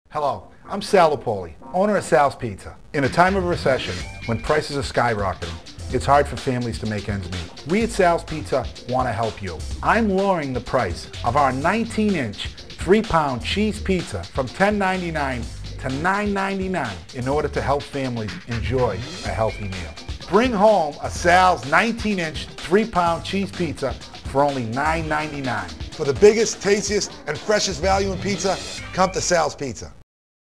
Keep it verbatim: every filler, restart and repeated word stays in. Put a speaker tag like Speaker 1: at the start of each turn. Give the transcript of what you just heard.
Speaker 1: Hello, I'm Sal Lupoli, owner of Sal's Pizza. In a time of recession, when prices are skyrocketing, it's hard for families to make ends meet. We at Sal's Pizza want to help you. I'm lowering the price of our nineteen inch, three pound cheese pizza from ten ninety-nine to nine ninety-nine in order to help families enjoy a healthy meal. Bring home a Sal's nineteen inch, three pound cheese pizza for only nine ninety-nine.
Speaker 2: For the biggest, tastiest, and freshest value in pizza, come to Sal's Pizza.